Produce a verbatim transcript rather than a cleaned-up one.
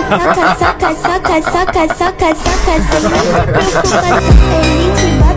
Saca, saca, saca, saca, saca, saca, sem nem se preocupar. Ele te